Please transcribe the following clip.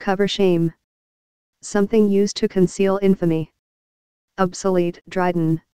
Cover shame. Something used to conceal infamy. Obsolete, Dryden.